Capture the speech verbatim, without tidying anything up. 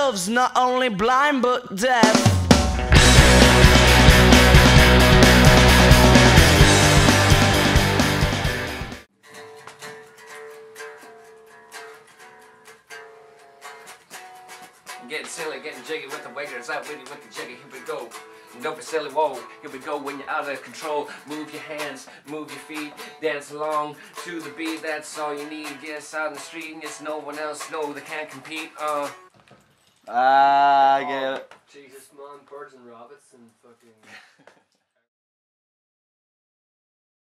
love's not only blind but deaf. Getting silly, getting jiggy with the waiters, out witty with the jiggy, here we go. And don't be silly, whoa, here we go when you're out of control. Move your hands, move your feet, dance along to the beat, that's all you need. Get us out in the street and it's no one else, no, they can't compete, uh. Ah, I get it. Jesus, man, birds and rabbits and fucking...